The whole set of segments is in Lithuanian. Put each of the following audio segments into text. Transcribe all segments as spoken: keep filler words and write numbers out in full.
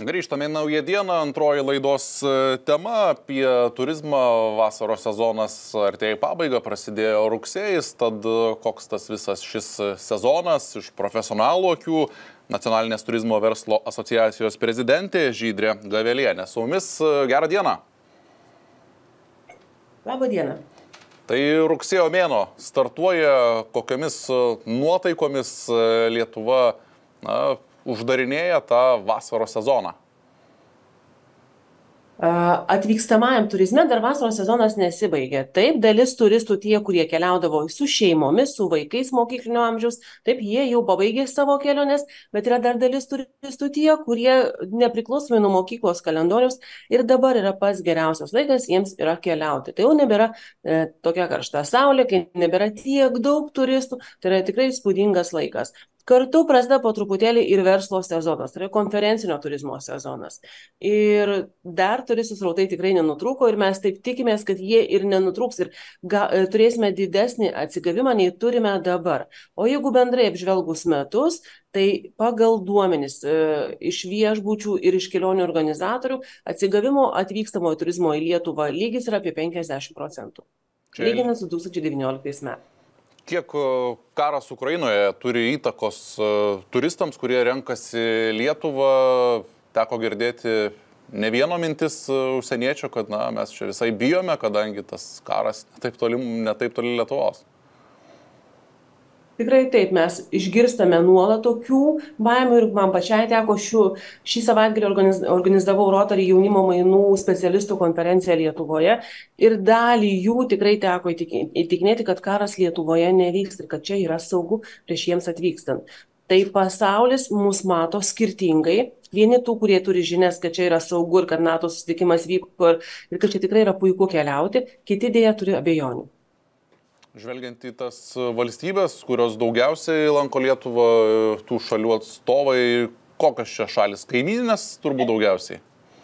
Grįžtame į naują dieną, antroji laidos tema apie turizmą. Vasaros sezonas artėja į pabaigą, prasidėjo rugsėjis, tad koks tas visas šis sezonas iš profesionalų akių. Nacionalinės turizmo verslo asociacijos prezidentė Žydrė Gavelienė. Su mumis, gerą dieną. Labą dieną. Tai rugsėjo mėnuo startuoja, kokiamis nuotaikomis Lietuva na, uždarinėja tą vasaros sezoną? Atvykstamajam turizme dar vasaros sezonas nesibaigė. Taip, dalis turistų tie, kurie keliaudavo su šeimomis, su vaikais mokyklinio amžiaus, taip, jie jau pabaigė savo keliones, bet yra dar dalis turistų tie, kurie nepriklausomai nuo mokyklos kalendoriaus ir dabar yra pats geriausias laikas jiems yra keliauti. Tai jau nebėra e, tokia karšta saulė, kai nebėra tiek daug turistų, tai yra tikrai įspūdingas laikas. Kartu prasideda po truputėlį ir verslo sezonas, tai yra konferencinio turizmo sezonas. Ir dar turistų srautai tikrai nenutrūko ir mes taip tikimės, kad jie ir nenutrūks ir ga, turėsime didesnį atsigavimą nei turime dabar. O jeigu bendrai apžvelgus metus, tai pagal duomenis e, iš viešbučių ir iš kelionių organizatorių atsigavimo atvykstamojo turizmo į Lietuvą lygis yra apie penkiasdešimt procentų, lyginant su du tūkstančiai devynioliktais metais. Kiek karas Ukrainoje turi įtakos turistams, kurie renkasi Lietuvą? Teko girdėti ne vieno mintis užsieniečio, kad na, mes čia visai bijome, kadangi tas karas netaip toli, netaip toli Lietuvos. Tikrai taip, mes išgirstame nuolat tokių baimių ir man pačiai teko šių, šį savaitgalį organiz, organizavau Rotary jaunimo mainų specialistų konferenciją Lietuvoje ir dalį jų tikrai teko įtikinėti, kad karas Lietuvoje nevyks ir kad čia yra saugu prieš jiems atvykstant. Tai pasaulis mus mato skirtingai. Vieni tų, kurie turi žinias, kad čia yra saugu ir kad NATO susitikimas vyko ir kad čia tikrai yra puiku keliauti, kiti dėja turi abejonių. Žvelgiant į tas valstybės, kurios daugiausiai lanko Lietuvą, tų šalių atstovai, kokios čia šalis? Kaimyninės turbūt daugiausiai?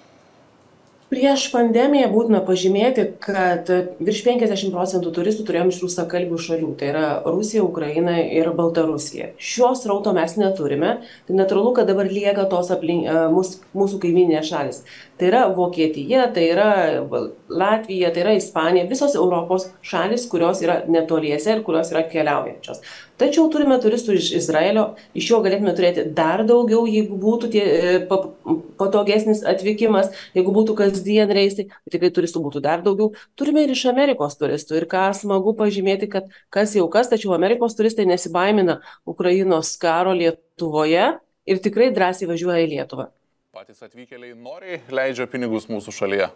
Prieš pandemiją būtina pažymėti, kad virš penkiasdešimt procentų turistų turėjom iš rusakalbių šalių, tai yra Rusija, Ukraina ir Baltarusija. Šios srauto mes neturime, tai natūralu, kad dabar lieka tos aplink, mūsų, mūsų kaimyninės šalis. Tai yra Vokietija, tai yra Latvija, tai yra Ispanija, visos Europos šalis, kurios yra netoliese ir kurios yra keliaujančios. Tačiau turime turistų iš Izraelio, iš jo galėtume turėti dar daugiau, jeigu būtų tie, patogesnis atvykimas, jeigu būtų kasdien reisai, tai tikrai turistų būtų dar daugiau. Turime ir iš Amerikos turistų ir ką smagu pažymėti, kad kas jau kas, tačiau Amerikos turistai nesibaimina Ukrainos karo Lietuvoje ir tikrai drąsiai važiuoja į Lietuvą. Patys atvykėliai noriai leidžia pinigus mūsų šalyje?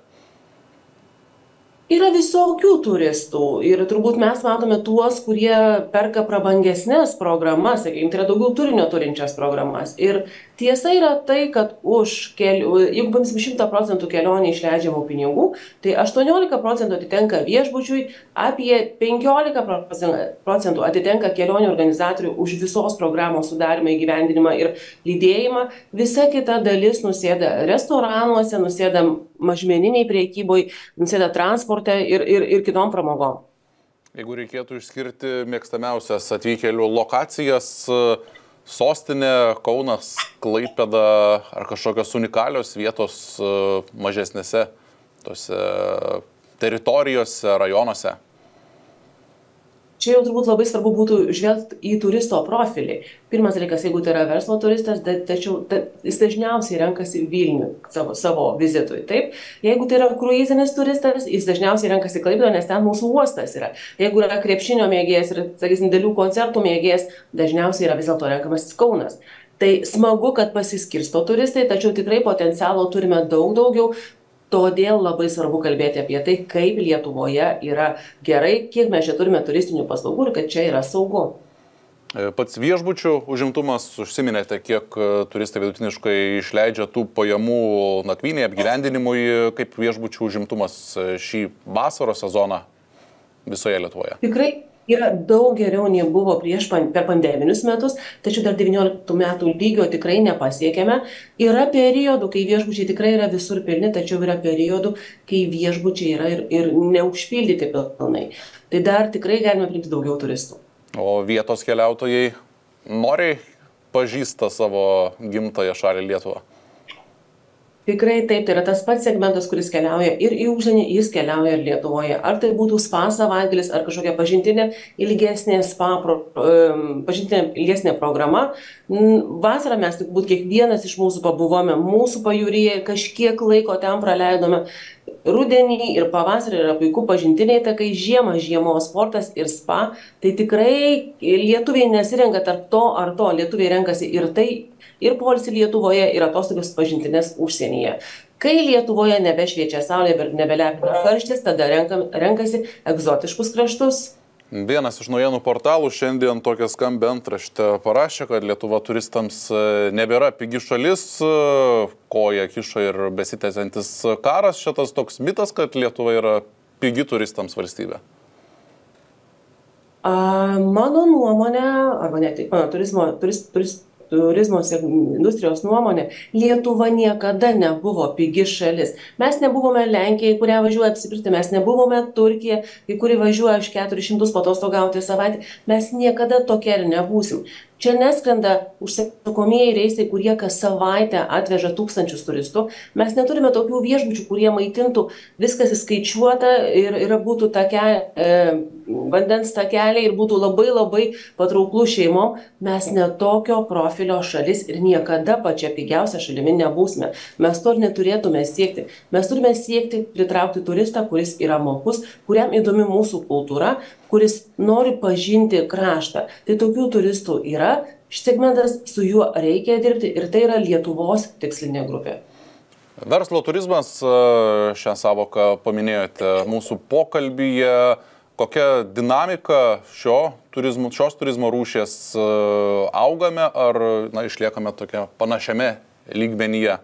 Yra visokių turistų ir turbūt mes matome tuos, kurie perka prabangesnės programas, sakykime, tai yra daugiau turinio turinčias programas. Ir tiesa yra tai, kad už kelių, jeigu paimsim šimtą procentų kelionį išleidžiamų pinigų, tai aštuoniolika procentų atitenka viešbučiui, apie penkiolika procentų atitenka kelionių organizatorių už visos programos sudarymą, įgyvendinimą ir lydėjimą. Visa kita dalis nusėda restoranuose, nusėda mažmeniniai priekyboj, nusėda transporte ir, ir, ir kitom pramogom. Jeigu reikėtų išskirti mėgstamiausias atvykėlių lokacijas, sostinė, Kaunas, Klaipėda ar kažkokios unikalios vietos mažesnėse tose teritorijose, rajonuose? Čia jau turbūt labai svarbu būtų žvelgti į turisto profilį. Pirmas dalykas, jeigu tai yra verslo turistas, tačiau ta, jis dažniausiai renkasi Vilnių savo, savo vizitui. Taip? Jeigu tai yra kruizinis turistas, jis dažniausiai renkasi Klaipėdą, nes ten mūsų uostas yra. Jeigu yra krepšinio mėgėjas ir, sakysim, didelių koncertų mėgėjas, dažniausiai yra vis dėlto renkamas Kaunas. Tai smagu, kad pasiskirsto turistai, tačiau tikrai potencialo turime daug daugiau. Todėl labai svarbu kalbėti apie tai, kaip Lietuvoje yra gerai, kiek mes čia turime turistinių paslaugų ir kad čia yra saugu. Pats viešbučių užimtumas, užsiminėte, kiek turistai vidutiniškai išleidžia tų pajamų nakvynei, apgyvendinimui, kaip viešbučių užimtumas šį vasaros sezoną visoje Lietuvoje? Tikrai yra daug geriau nei buvo prieš per pandeminius metus, tačiau dar devynioliktų metų lygio tikrai nepasiekėme. Yra periodų, kai viešbučiai tikrai yra visur pilni, tačiau yra periodų, kai viešbučiai yra ir, ir neužpildyti pilnai. Tai dar tikrai galime priimti daugiau turistų. O vietos keliautojai noriai pažįsta savo gimtąją šalį Lietuvą? Tikrai taip, tai yra tas pats segmentas, kuris keliauja ir į užsienį, jis keliauja ir Lietuvoje. Ar tai būtų spa savaitgalis, ar kažkokia pažintinė ilgesnė spa, pro, pažintinė ilgesnė programa. Vasarą mes turbūt kiekvienas iš mūsų pabuvome mūsų pajūryje, kažkiek laiko ten praleidome. Rudenį ir pavasarį yra puikų pažintiniai takai, žiemą žiemos sportas ir spa. Tai tikrai lietuviai nesirenka tarp to ar to, lietuviai renkasi ir tai, ir poilsį Lietuvoje, ir atostogas pažintinės užsienyje. Kai Lietuvoje nebešviečia saulė ir nebelepina karštis, tada renkam, renkasi egzotiškus kraštus. Vienas iš naujienų portalų šiandien tokią skambę antraštę parašė, kad Lietuva turistams nebėra pigi šalis, koja kiša ir besitęsiantis karas. Šitas toks mitas, kad Lietuva yra pigi turistams valstybė. A, mano nuomonė, arba ne tik mano turizmo, turist, turist, turizmo industrijos nuomonė, Lietuva niekada nebuvo pigi šalis. Mes nebuvome Lenkija, į kurią važiuoja apsipirkti, mes nebuvome Turkija, į kurį važiuoja aš keturis šimtus patostogauti savaitę. Mes niekada tokie ir nebūsim. Čia neskrenda užsakomieji reisai, kurie kas savaitę atveža tūkstančius turistų. Mes neturime tokių viešbučių, kurie maitintų, viskas įskaičiuota ir, ir būtų take, e, vandens takeliai ir būtų labai labai patrauklų šeimom. Mes netokio profilio šalis ir niekada pačia pigiausia šalimi nebūsime. Mes to ir neturėtume siekti. Mes turime siekti pritraukti turistą, kuris yra mokus, kuriam įdomi mūsų kultūra, kuris nori pažinti kraštą. Tai tokių turistų yra, šis segmentas, su juo reikia dirbti ir tai yra Lietuvos tikslinė grupė. Verslo turizmas, šią savoką paminėjote mūsų pokalbyje. Kokia dinamika šio turizmo, šios turizmo rūšies augame ar na, išliekame tokia panašiame lygmenyje?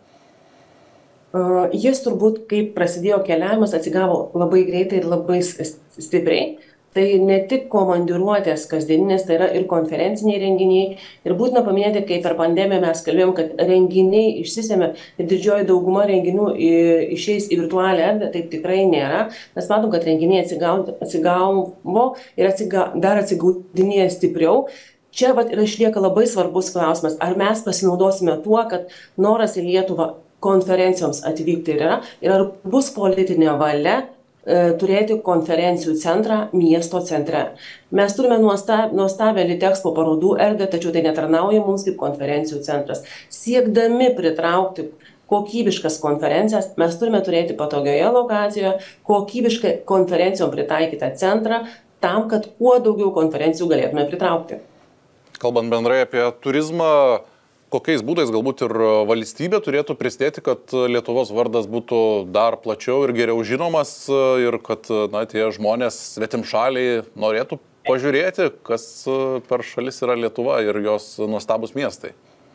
Jis turbūt, kai prasidėjo keliavimas, atsigavo labai greitai ir labai stipriai. Tai ne tik komandiruotės kasdieninės, tai yra ir konferenciniai renginiai. Ir būtina paminėti, kai per pandemiją mes kalbėjom, kad renginiai išsisėmė ir didžioji dauguma renginių išeis į virtualią erdvę, taip tikrai nėra. Mes matom, kad renginiai atsigavo ir atsiga, dar atsigaudinėja stipriau. Čia vat, ir išlieka labai svarbus klausimas, ar mes pasinaudosime tuo, kad noras į Lietuvą konferencijoms atvykti yra ir ar bus politinė valia turėti konferencijų centrą miesto centre. Mes turime nuostabią Litexpo parodų erdvę, tačiau tai netarnauja mums kaip konferencijų centras. Siekdami pritraukti kokybiškas konferencijas, mes turime turėti patogioje lokacijoje kokybiškai konferencijom pritaikytą centrą, tam, kad kuo daugiau konferencijų galėtume pritraukti. Kalbant bendrai apie turizmą, kokiais būdais galbūt ir valstybė turėtų prisidėti, kad Lietuvos vardas būtų dar plačiau ir geriau žinomas ir kad na, tie žmonės svetimšaliai norėtų pažiūrėti, kas per šalis yra Lietuva ir jos nuostabus miestai?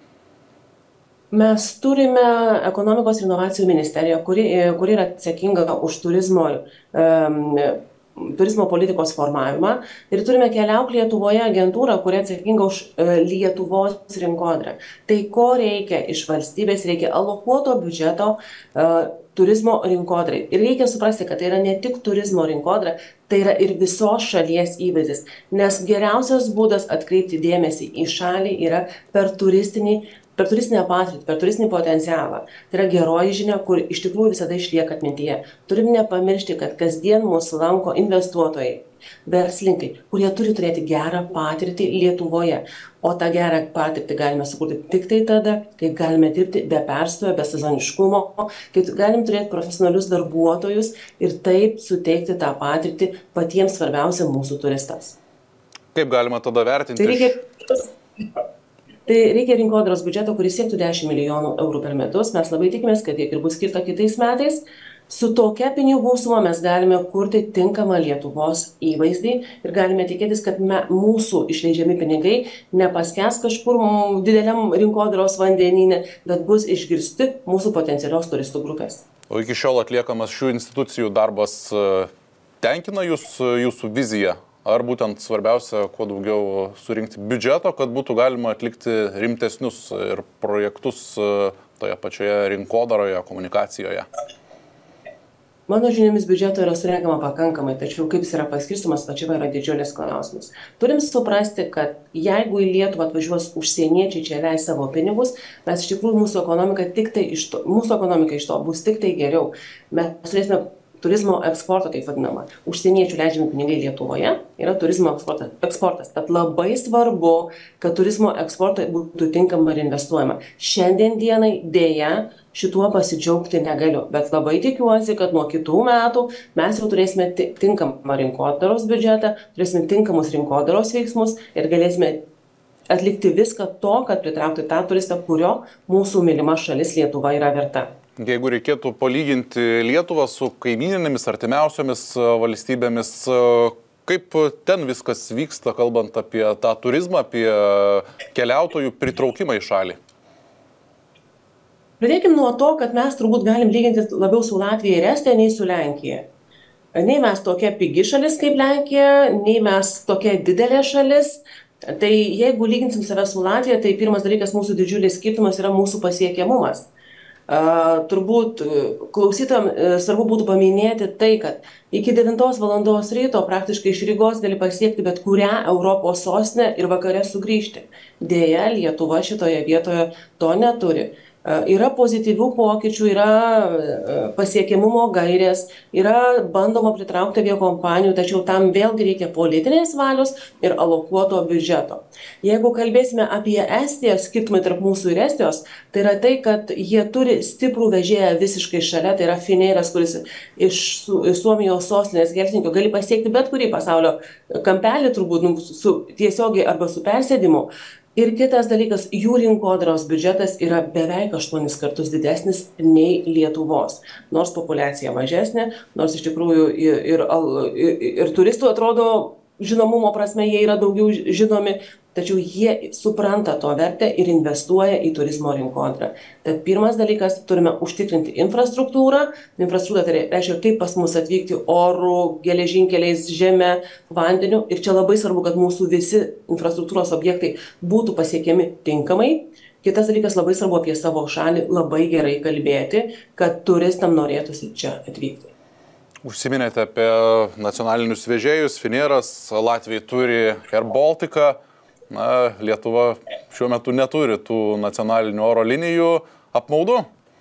Mes turime ekonomikos ir inovacijų ministeriją, kuri, kuri yra atsakinga už turizmo um, turizmo politikos formavimą ir turime Keliauk Lietuvoje agentūrą, kuri atsakinga už Lietuvos rinkodarą. Tai ko reikia iš valstybės, reikia alokuoto biudžeto uh, turizmo rinkodarai. Ir reikia suprasti, kad tai yra ne tik turizmo rinkodara, tai yra ir visos šalies įvaizdis, nes geriausias būdas atkreipti dėmesį į šalį yra per turistinį per turistinę patirtį, per turistinį potencialą. Tai yra geroji žinia, kur iš tikrųjų visada išlieka atmintyje. Turim nepamiršti, kad kasdien mūsų lanko investuotojai, verslininkai, kurie turi turėti gerą patirtį Lietuvoje. O tą gerą patirtį galime sukurti tik tai tada, kai galime dirbti be perstojo, be sezoniškumo, kai galim turėti profesionalius darbuotojus ir taip suteikti tą patirtį patiems svarbiausia mūsų turistams. Kaip galima tada vertinti? Tai reikia... Tai reikia rinkodaros biudžeto, kuris siektų dešimt milijonų eurų per metus. Mes labai tikimės, kad tiek ir bus skirta kitais metais. Su tokia pinigų suma mes galime kurti tinkamą Lietuvos įvaizdį ir galime tikėtis, kad me, mūsų išleidžiami pinigai nepaskęs kažkur dideliam rinkodaros vandenyne, bet bus išgirsti mūsų potencialios turistų grupės. O iki šiol atliekamas šių institucijų darbas tenkina jūs, jūsų viziją? Ar būtent svarbiausia, kuo daugiau surinkti biudžeto, kad būtų galima atlikti rimtesnius ir projektus toje pačioje rinkodaroje, komunikacijoje? Mano žiniomis biudžeto yra surenkama pakankamai, tačiau kaip jis yra paskirstomas, va čia yra didžiulis klausimas. Turim suprasti, kad jeigu į Lietuvą atvažiuos užsieniečiai čia leis savo pinigus, mes iš tikrųjų mūsų ekonomika tik tai iš to, mūsų ekonomika iš to bus tik tai geriau. Mes turėsime turizmo eksporto, taip vadinama. Užsieniečių leidžiami pinigai Lietuvoje yra turizmo eksportas. Tad labai svarbu, kad turizmo eksportui būtų tinkama ir investuojama. Šiandien dienai dėja šituo pasidžiaugti negaliu, bet labai tikiuosi, kad nuo kitų metų mes jau turėsime tinkamą rinkodaros biudžetą, turėsime tinkamus rinkodaros veiksmus ir galėsime atlikti viską to, kad pritraukti tą turistą, kurio mūsų mylima šalis Lietuva yra verta. Jeigu reikėtų palyginti Lietuvą su kaimininėmis artimiausiomis valstybėmis, kaip ten viskas vyksta, kalbant apie tą turizmą, apie keliautojų pritraukimą į šalį? Pradėkime nuo to, kad mes turbūt galim lyginti labiau su Latvija ir Estija, nei su Lenkija. Nei mes tokia pigi šalis kaip Lenkija, nei mes tokia didelė šalis. Tai jeigu lyginsim save su Latvija, tai pirmas dalykas mūsų didžiulis skirtumas yra mūsų pasiekiamumas. Uh, turbūt klausytam uh, svarbu būtų paminėti tai, kad iki devintos valandos ryto praktiškai iš Rygos gali pasiekti bet kurią Europos sostinę ir vakare sugrįžti. Deja, Lietuva šitoje vietoje to neturi. Yra pozityvių pokyčių, yra pasiekiamumo gairės, yra bandoma pritraukti aviakompanijų, tačiau tam vėlgi reikia politinės valios ir alokuoto biudžeto. Jeigu kalbėsime apie Estiją, skirtumai tarp mūsų ir Estijos, tai yra tai, kad jie turi stiprų vežėją visiškai šalia, tai yra Fineiras, kuris iš Suomijos sostinės Helsinkio gali pasiekti bet kurį pasaulio kampelį, turbūt nu, su, tiesiogiai arba su persėdimu. Ir kitas dalykas, jų rinkodaros biudžetas yra beveik aštuonis kartus didesnis nei Lietuvos. Nors populiacija mažesnė, nors iš tikrųjų ir, ir, ir, ir turistų atrodo žinomumo prasme jie yra daugiau žinomi, tačiau jie supranta to vertę ir investuoja į turizmo rinkodarą. Tad pirmas dalykas, turime užtikrinti infrastruktūrą. Infrastruktūra tai reiškia, kaip pas mus atvykti oru, geležinkeliais, žeme, vandeniu. Ir čia labai svarbu, kad mūsų visi infrastruktūros objektai būtų pasiekiami tinkamai. Kitas dalykas, labai svarbu apie savo šalį labai gerai kalbėti, kad turistam norėtųsi čia atvykti. Užsiminėte apie nacionalinius vežėjus. Fineiras, Latvija turi Air Baltica. Na, Lietuva šiuo metu neturi tų nacionalinių oro linijų. Apmaudu?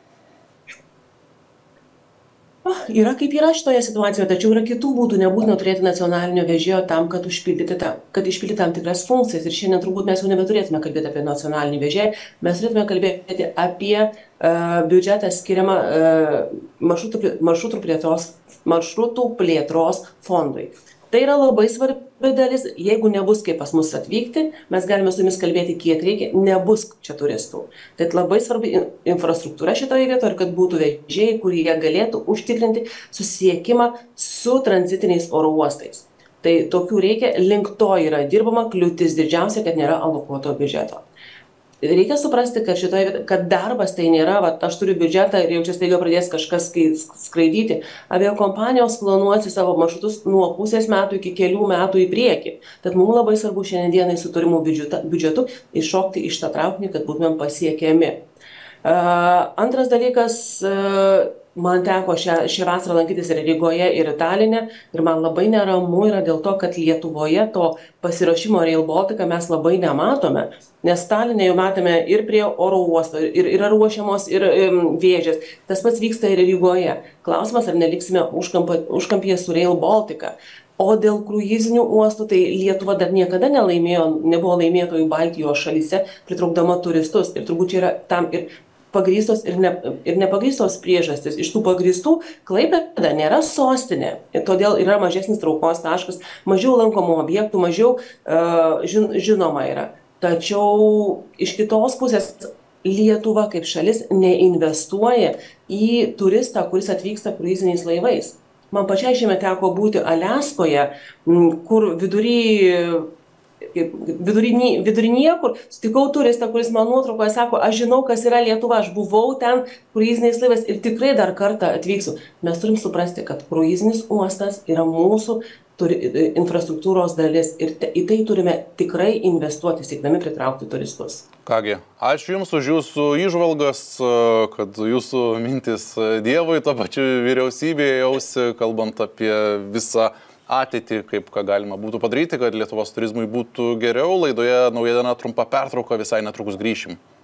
Yra kaip yra šitoje situacijoje, tačiau yra kitų būdų, nebūtina turėti nacionalinio vežėjo tam, kad išpildyti tam, kad išpildyti tam tikras funkcijas. Ir šiandien turbūt mes jau nebeturėtume kalbėti apie nacionalinį vežėją, mes turėtume kalbėti apie uh, biudžetą skiriamą uh, maršrutų, maršrutų, plėtros, maršrutų plėtros fondui. Tai yra labai svarbi dalis, jeigu nebus kaip pas mus atvykti, mes galime su jumis kalbėti kiek reikia, nebus čia turistų. Tai labai svarbi infrastruktūra šitoje vietoje ir kad būtų vežėjai, kurie galėtų užtikrinti susiekimą su tranzitiniais oro uostais. Tai tokių reikia, link to yra dirbama, kliūtis didžiausia, kad nėra alokuoto biudžeto. Reikia suprasti, kad, šitoje, kad darbas tai nėra, va, aš turiu biudžetą ir jau čia staiga pradės kažkas skraidyti. Aviakompanijos planuosi savo maršrutus nuo pusės metų iki kelių metų į priekį. Tad mums labai svarbu šiandienai su turimu biudžetu iššokti iš tą traukinį, kad būtumėm pasiekiami. Uh, antras dalykas, uh, man teko šią, šią vasarą lankytis ir Rygoje, ir Taline, ir man labai neramu yra dėl to, kad Lietuvoje to pasiruošimo Rail Baltica mes labai nematome, nes Taline jau matome ir prie oro uosto, ir yra ruošiamos ir um, vėžės. Tas pats vyksta ir Rygoje. Klausimas, ar neliksime užkampyje su Rail Baltica. O dėl kruizinių uostų, tai Lietuva dar niekada nelaimėjo, nebuvo laimėtojų Baltijos šalyse, pritraukdama turistus. Ir turbūt čia yra tam ir pagrįstos ir, ne, ir nepagrįstos priežastis. Iš tų pagrįstų Klaipėda nėra sostinė, ir todėl yra mažesnis traukos taškas, mažiau lankomų objektų, mažiau uh, žin, žinoma yra. Tačiau iš kitos pusės Lietuva kaip šalis neinvestuoja į turistą, kuris atvyksta kruiziniais laivais. Man pačiai šiame teko būti Aliaskoje, kur vidury Vidury, vidury niekur, sutikau turistą, kuris man nuotraukoje sako, aš žinau, kas yra Lietuva, aš buvau ten kruiziniais laivais ir tikrai dar kartą atvyksiu. Mes turim suprasti, kad kruizinis uostas yra mūsų turi, infrastruktūros dalis ir te, į tai turime tikrai investuoti, siekdami pritraukti turistus. Kągi, ačiū Jums už Jūsų įžvalgas, kad Jūsų mintis Dievui, to pačiu vyriausybėje jausi, kalbant apie visą ateitį, kaip ką galima būtų padaryti, kad Lietuvos turizmui būtų geriau. Laidoje Naujiena trumpa pertrauka, visai netrukus grįšim.